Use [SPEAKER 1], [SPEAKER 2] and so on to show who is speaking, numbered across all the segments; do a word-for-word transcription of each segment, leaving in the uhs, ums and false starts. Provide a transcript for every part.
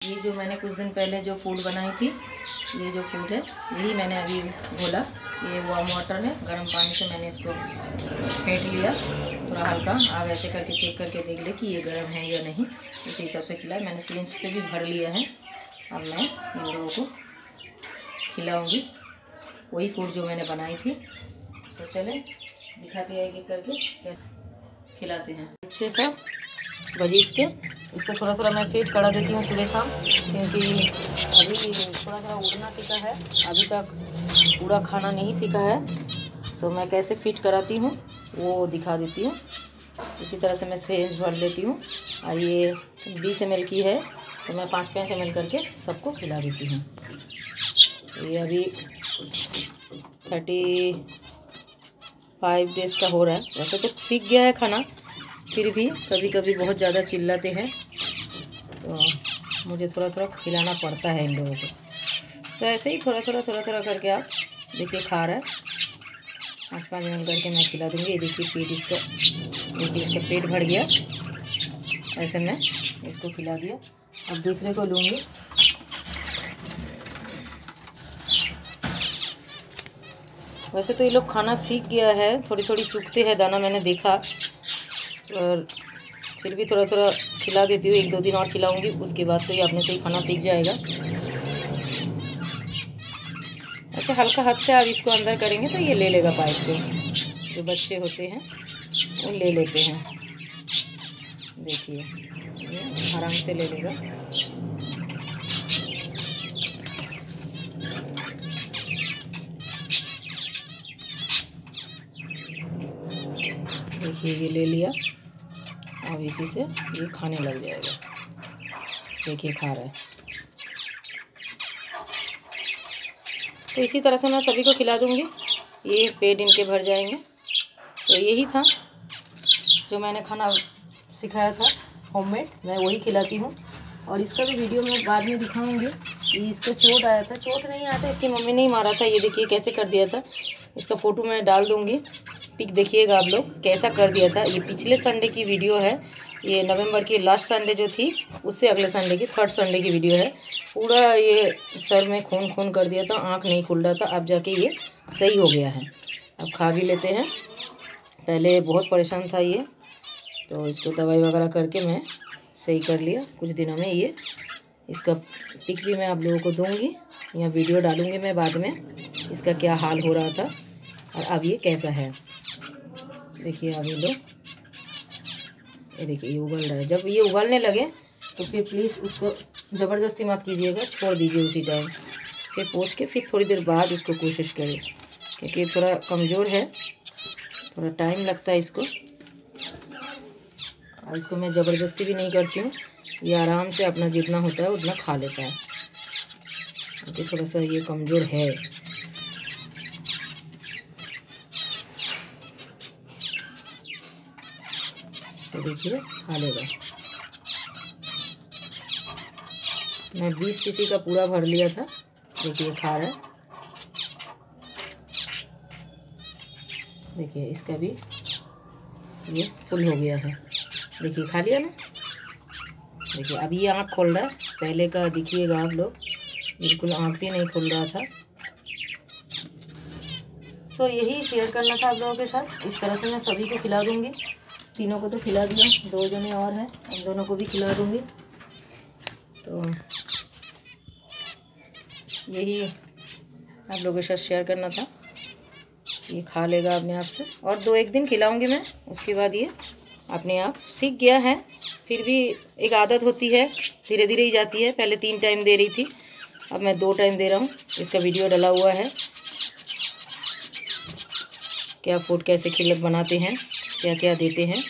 [SPEAKER 1] ये जो मैंने कुछ दिन पहले जो फूड बनाई थी, ये जो फूड है यही मैंने अभी घोला। ये वार्म वाटर है, गर्म पानी से मैंने इसको फेंट लिया थोड़ा हल्का। आप ऐसे करके चेक करके देख ले कि ये गर्म है या नहीं, इसी हिसाब से खिलाए। मैंने सिरिंज से भी भर लिया है। अब मैं इन लोगों को खिलाऊंगी वही फूड जो मैंने बनाई थी। सो चले दिखाते हैं कि करके खिलाते हैं अच्छे से बजीज के। इसको थोड़ा थोड़ा मैं फीड करा देती हूँ सुबह शाम, क्योंकि अभी थोड़ा थोड़ा उड़ना सीखा है, अभी तक पूरा खाना नहीं सीखा है। सो मैं कैसे फीड कराती हूँ वो दिखा देती हूँ। इसी तरह से मैं सिरिंज भर लेती हूँ, और ये बीस एम एल की है तो मैं पाँच पाँच एम एल करके सबको खिला देती हूँ। ये अभी थर्टी फाइव डेज़ का हो रहा है। वैसे तो सीख गया है खाना, फिर भी कभी कभी बहुत ज़्यादा चिल्लाते हैं तो मुझे थोड़ा थोड़ा खिलाना पड़ता है इन लोगों को। सो ऐसे ही थोड़ा थोड़ा थोड़ा थोड़ा करके आप देखिए खा रहा है। पाँच पाँच मिनट करके मैं खिला दूँगी। ये देखिए पेट इसका, देखिए इसका पेट भर गया। ऐसे मैं इसको खिला दिया। अब दूसरे को लूँगी। वैसे तो ये लोग खाना सीख गया है, थोड़ी थोड़ी चुगते हैं दाना, मैंने देखा, और फिर भी थोड़ा थोड़ा खिला देती हूँ। एक दो दिन और खिलाऊंगी, उसके बाद तो ये अपने से ही खाना सीख जाएगा। ऐसे हल्का हाथ से आप इसको अंदर करेंगे तो ये ले लेगा पाइप को। जो बच्चे होते हैं वो ले लेते हैं, देखिए ये आराम से ले लेगा। देखिए ये ले लिया, अब इसी से ये खाने लग जाएगा। देखिए खा रहा है। तो इसी तरह से मैं सभी को खिला दूंगी, ये पेट इनके भर जाएंगे। तो यही था जो मैंने खाना सिखाया था होममेड, मैं वही खिलाती हूँ। और इसका भी वीडियो मैं बाद में दिखाऊंगी। ये इसको चोट आया था, चोट नहीं आया था, इसकी मम्मी ने ही मारा था। ये देखिए कैसे कर दिया था, इसका फ़ोटो मैं डाल दूँगी, पिक देखिएगा आप लोग कैसा कर दिया था। ये पिछले संडे की वीडियो है, ये नवंबर की लास्ट संडे जो थी उससे अगले संडे की थर्ड संडे की वीडियो है। पूरा ये सर में खून खून कर दिया था, आँख नहीं खुल रहा था, अब जाके ये सही हो गया है। अब खा भी लेते हैं। पहले बहुत परेशान था ये, तो इसको दवाई वगैरह करके मैं सही कर लिया कुछ दिनों में। ये इसका पिक भी मैं आप लोगों को दूँगी, या वीडियो डालूँगी मैं बाद में, इसका क्या हाल हो रहा था और अब ये कैसा है। देखिए अब ये लोग, ये देखिए ये उगल रहा है। जब ये उगलने लगे तो फिर प्लीज़ उसको ज़बरदस्ती मत कीजिएगा, छोड़ दीजिए उसी टाइम। फिर पोंछ के फिर थोड़ी देर बाद उसको कोशिश करें, क्योंकि थोड़ा कमज़ोर है, थोड़ा टाइम लगता है इसको। और इसको मैं ज़बरदस्ती भी नहीं करती हूँ, ये आराम से अपना जितना होता है उतना खा लेता है, क्योंकि थोड़ा सा ये कमज़ोर है। तो देखिए खा लेगा। मैं बीस सीसी का पूरा भर लिया था, देखिए खा रहा है। देखिए इसका भी ये फुल हो गया है, देखिए खा लिया ना। देखिए अब ये आँख खोल रहा है, पहले का देखिएगा आप लोग बिल्कुल आँख भी नहीं खुल रहा था। सो यही शेयर करना था आप लोगों के साथ। इस तरह से मैं सभी को खिला दूँगी। तीनों को तो खिला दिया, दो जने और हैं, उन दोनों को भी खिला दूँगी। तो यही आप लोगों के साथ शेयर करना था। ये खा लेगा अपने आप से, और दो एक दिन खिलाऊंगी मैं, उसके बाद ये अपने आप सीख गया है। फिर भी एक आदत होती है, धीरे धीरे ही जाती है। पहले तीन टाइम दे रही थी, अब मैं दो टाइम दे रहा हूँ। इसका वीडियो डला हुआ है, क्या फूड कैसे खिला बनाते हैं, क्या क्या देते हैं।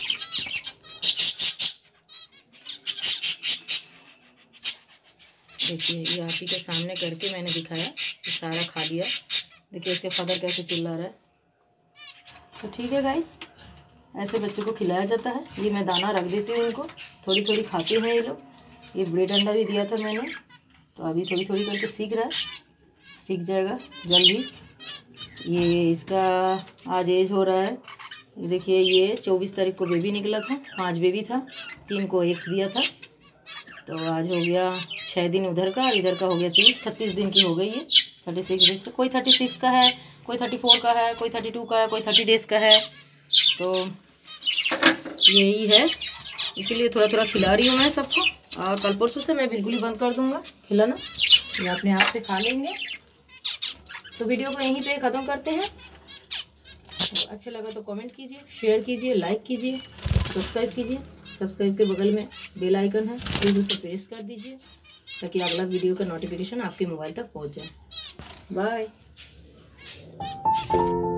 [SPEAKER 1] देखिए ये आप ही के सामने करके मैंने दिखाया, सारा खा लिया। देखिए इसके फादर कैसे चिल्ला रहा है। तो ठीक है गाइस, ऐसे बच्चों को खिलाया जाता है। ये मैं दाना रख देती हूँ इनको, थोड़ी थोड़ी खाते हैं ये लोग। ये ब्रेड अंडा भी दिया था मैंने, तो अभी थोड़ी थोड़ी करके सीख रहा है, सीख जाएगा जल्दी। ये इसका आज एज हो रहा है। देखिए ये चौबीस तारीख को बेबी निकला था, पांच बेबी था, तीन को एग्स दिया था। तो आज हो गया छः दिन उधर का, इधर का हो गया तीस छत्तीस दिन की हो गई है। थर्टी सिक्स डेज, कोई थर्टी सिक्स का है, कोई थर्टी फोर का है, कोई थर्टी टू का है, कोई थर्टी डेज का है। तो यही है, इसीलिए थोड़ा थोड़ा खिला रही हूँ मैं सबको। और कल परसों से मैं बिल्कुल ही बंद कर दूँगा खिलाना, ये अपने आप से खा लेंगे। तो वीडियो को यहीं पे ख़त्म करते हैं। तो अच्छा लगा तो कमेंट कीजिए, शेयर कीजिए, लाइक कीजिए, सब्सक्राइब कीजिए। सब्सक्राइब के बगल में बेल आइकन है, प्लीज़ उसे प्रेस कर दीजिए ताकि अगला वीडियो का नोटिफिकेशन आपके मोबाइल तक पहुंच जाए। बाय।